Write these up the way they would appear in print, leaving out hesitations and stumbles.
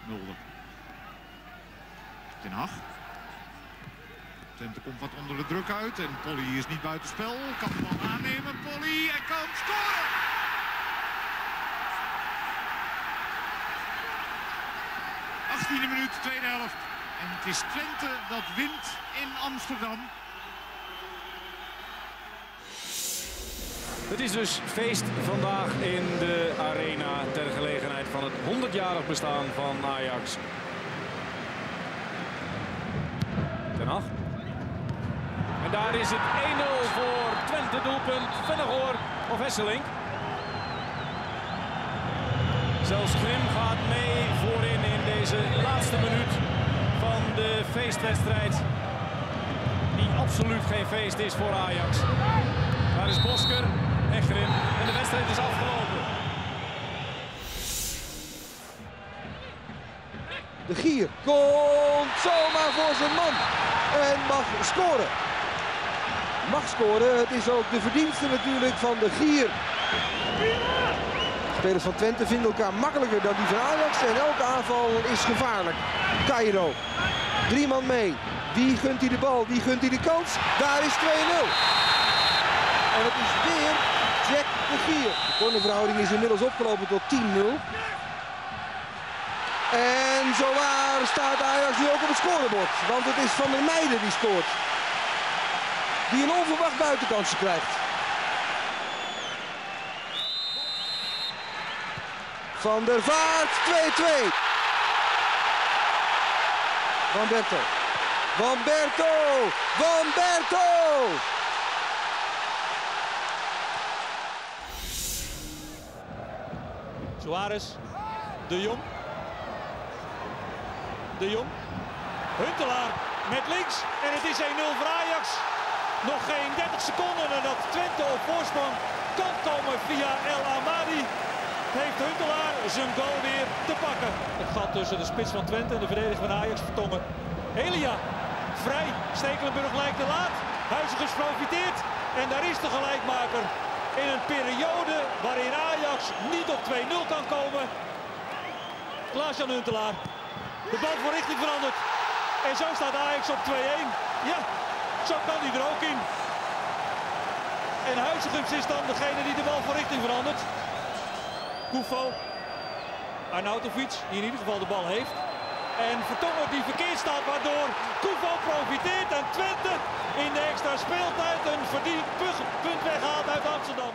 Mulder. Ten Hag. Twente komt wat onder de druk uit en Polly is niet buitenspel. Kan de bal aannemen, Polly, en kan scoren! E minuut, tweede helft. En het is Twente dat wint in Amsterdam. Het is dus feest vandaag in de arena ter gelegenheid van het 100-jarig bestaan van Ajax. Ten Hag. En daar is het 1-0 voor Twente, doelpunt Vennegoor of Hesselink. Zelfs Grim gaat mee voorin in deze laatste minuut van de feestwedstrijd. Die absoluut geen feest is voor Ajax. Daar is Bosker en Grim en de wedstrijd is afgelopen. De Gier komt zomaar voor zijn man en mag scoren. Mag scoren, het is ook de verdienste natuurlijk van de Gier. De spelers van Twente vinden elkaar makkelijker dan die van Ajax en elke aanval is gevaarlijk. Cairo, 3 man mee. Wie gunt hij de bal? Wie gunt hij de kans? Daar is 2-0. En het is weer Jack de Gier. De cornerverhouding is inmiddels opgelopen tot 10-0. En zowaar staat Ajax nu ook op het scorebord. Want het is Van der Meijden die scoort. Die een onverwacht buitenkansje krijgt. Van der Vaart, 2-2. Van Berto. Van Berto. Van Berto. Suarez. De Jong. De Jong. Huntelaar met links. En het is 1-0 voor Ajax. Nog geen 30 seconden en dat Twente op voorsprong kan komen via El Amadi. Heeft Huntelaar zijn goal weer te pakken. Het gat tussen de spits van Twente en de verdediger van Ajax, Vertongen. Elia, vrij. Stekelenburg lijkt te laat. Huizigers profiteert. En daar is de gelijkmaker. In een periode waarin Ajax niet op 2-0 kan komen. Klaas-Jan Huntelaar. De bal van richting veranderd. En zo staat Ajax op 2-1. Ja, zo kan hij er ook in. En Huizigers is dan degene die de bal van richting verandert. Koufo, Arnautovic, die in ieder geval de bal heeft. En Vertongen die verkeerd staat, waardoor Koufo profiteert en Twente in de extra speeltijd een verdiend punt weghaalt uit Amsterdam.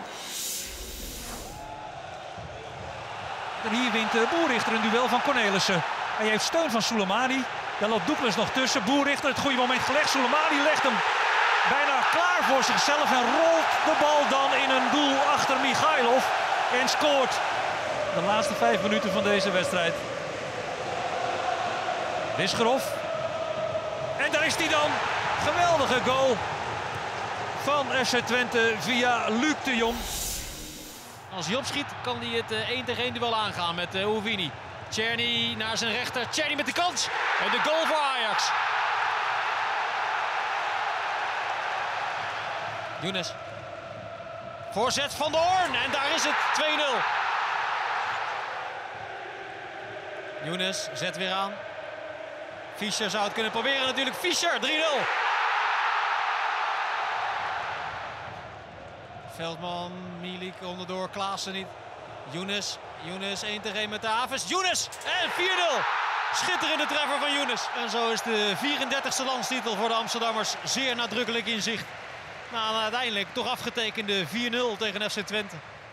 En hier wint Boerrichter een duel van Cornelissen. Hij heeft steun van Soleimani. Daar loopt Douglas nog tussen. Boerrichter het goede moment gelegd. Soleimani legt hem bijna klaar voor zichzelf en rolt de bal dan in een doel achter Michailov. En scoort de laatste 5 minuten van deze wedstrijd. Wisgerhof. En daar is hij dan. Geweldige goal van FC Twente via Luc de Jong. Als hij opschiet kan hij het 1-tegen-1 duel aangaan met Houvini. Tjerni naar zijn rechter. Tjerni met de kans. En de goal voor Ajax. Younes. Voorzet van de Hoorn. En daar is het 2-0. Younes zet weer aan. Fischer zou het kunnen proberen natuurlijk. Fischer 3-0. Veldman, Milik onderdoor, Klaassen niet. Younes 1-tegen-1 met de Havens. Younes en 4-0. Schitterende treffer van Younes. En zo is de 34e landstitel voor de Amsterdammers zeer nadrukkelijk in zicht. Na een uiteindelijk toch afgetekende 4-0 tegen FC Twente.